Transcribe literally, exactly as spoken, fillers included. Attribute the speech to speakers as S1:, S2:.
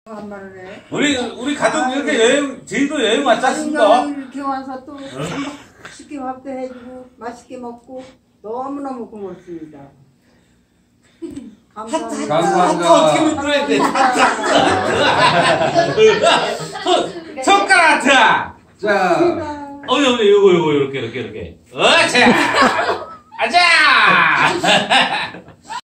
S1: 한 말을 해.
S2: 우리 우리 가족 이렇게 여행 제주도 여행 왔지 않습니까?
S1: 가족여행 이렇게 와서 또 맛있게 밥도 해주고 맛있게 먹고 너무너무 고맙습니다. 감사합니다.
S2: 감사합니다. 어떻게 만들어야 돼? 손가락 자. 자. 어머니 어머니 요거 요거 요렇게 이렇게 이렇게. 어차. 아자.